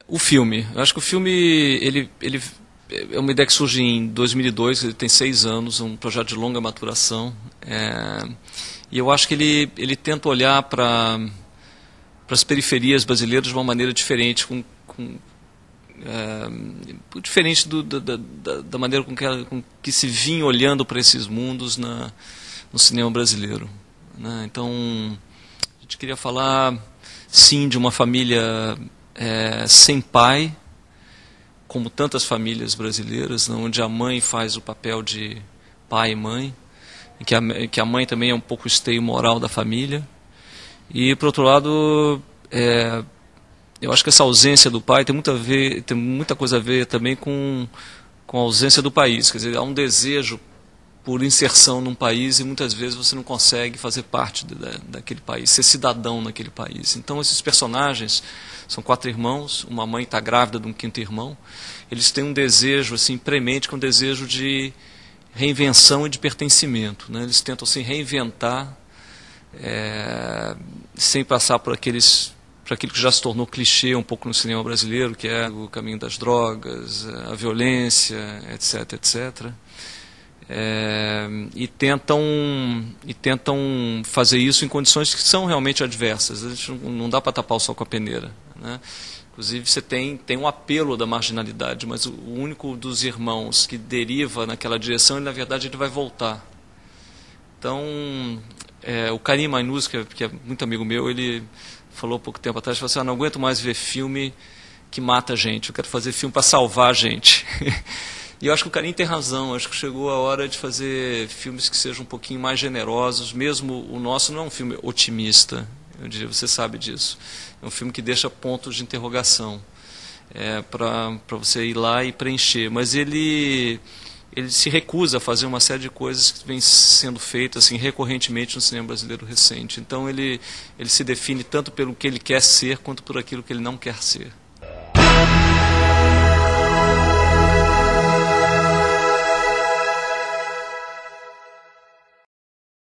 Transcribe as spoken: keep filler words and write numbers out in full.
O filme, eu acho que o filme ele, ele é uma ideia que surge em dois mil e dois, ele tem seis anos, um projeto de longa maturação, é, e eu acho que ele, ele tenta olhar para para as periferias brasileiras de uma maneira diferente, com, com, é, diferente do, da, da, da maneira com que, com que se vinha olhando para esses mundos na, no cinema brasileiro, né? Então, a gente queria falar, sim, de uma família é, sem pai, como tantas famílias brasileiras, né, onde a mãe faz o papel de pai e mãe, e que a, que a mãe também é um pouco o esteio moral da família. E, por outro lado, é, eu acho que essa ausência do pai tem, muito a ver, tem muita coisa a ver também com, com a ausência do país. Quer dizer, há um desejo por inserção num país e muitas vezes você não consegue fazer parte de, da, daquele país, ser cidadão naquele país. Então, esses personagens são quatro irmãos, uma mãe está grávida de um quinto irmão. Eles têm um desejo assim, premente, com um desejo de reinvenção e de pertencimento, né? Eles tentam se reinventar, É, sem passar por aqueles, por aquilo que já se tornou clichê um pouco no cinema brasileiro, que é o caminho das drogas, a violência, etc, etcétera. É, e tentam e tentam fazer isso em condições que são realmente adversas. A gente não dá para tapar o sol com a peneira, né? Inclusive você tem tem um apelo da marginalidade, mas o único dos irmãos que deriva naquela direção, ele, na verdade, ele vai voltar. Então, É, o Karim Mainuz, que é, que é muito amigo meu, ele falou pouco tempo atrás, falou assim, ah, não aguento mais ver filme que mata a gente, eu quero fazer filme para salvar a gente. E eu acho que o Karim tem razão, acho que chegou a hora de fazer filmes que sejam um pouquinho mais generosos, mesmo o nosso não é um filme otimista, eu diria, você sabe disso, é um filme que deixa pontos de interrogação, é, para para você ir lá e preencher, mas ele... ele se recusa a fazer uma série de coisas que vêm sendo feitas assim, recorrentemente no cinema brasileiro recente. Então ele, ele se define tanto pelo que ele quer ser, quanto por aquilo que ele não quer ser.